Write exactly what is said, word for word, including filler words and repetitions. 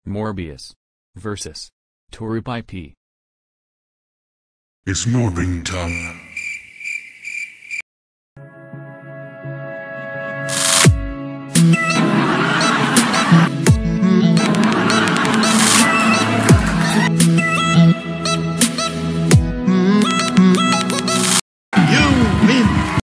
Morbius versus Turi by P. It's mobbing time. Mm-hmm.